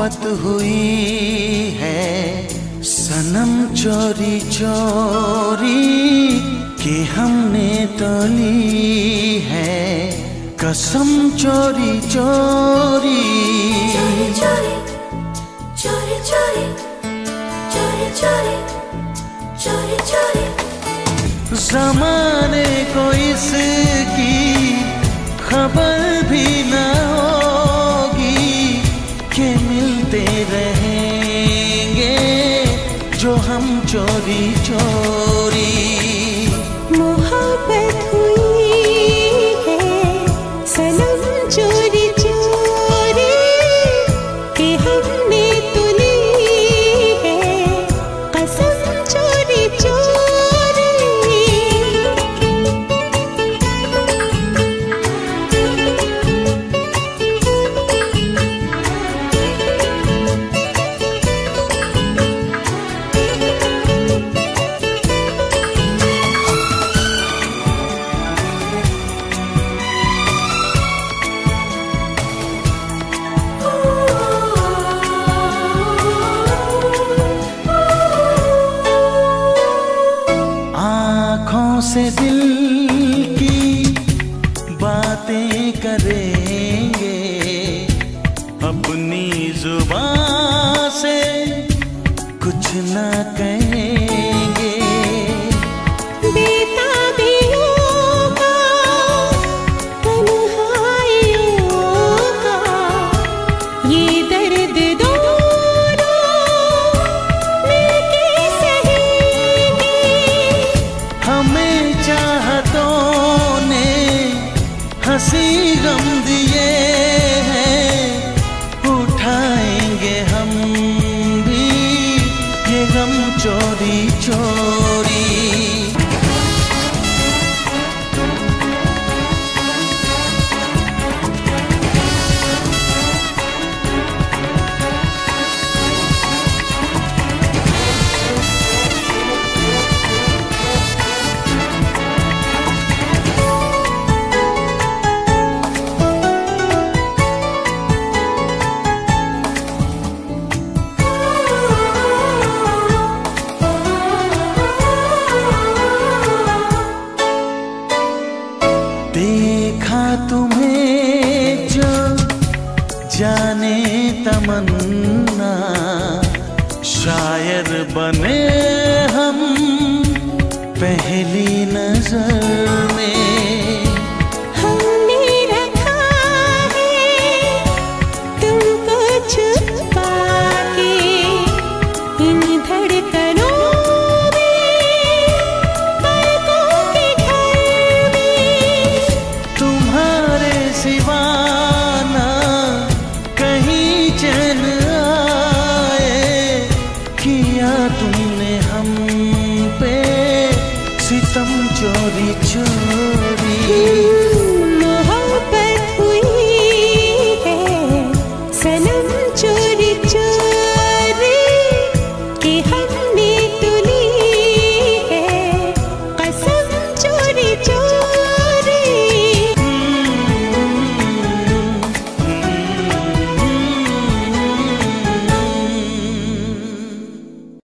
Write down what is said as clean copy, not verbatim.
मोहब्बत हुई है सनम चोरी चोरी कि हमने तो ली है कसम चोरी चोरी। चोरी चोरी चोरी चोरी चोरी चोरी चोरी चोरी। ज़माने को इसकी खबर भी न होगी कि मिलते रहेंगे जो हम चोरी चोरी। मोहब्बत हुई है सनम चोरी चोरी कि हमने तो ली है कसम चोरी चोरी। आँखों से दिल की बातें करेंगे अपनी जुबान से कुछ न कहेंगे। बेताबियों का तन्हाइयों का ये दर्द दोनों मिलके सहेंगे। हमें चाहतों ने हंसी गम दिए हैं उठाएंगे हम भी ये गम चोरी चोरी। देखा तुम्हें जो जाने तमन्ना शायर बने हम पहली नजर में। हमने रखा है तुमको छुपा के इन धड़कनों में पलकों के घर में। तुम्हारे सिवा ना कहीं चैन आए किया तुमने हम पे सितम चोरी चोरी।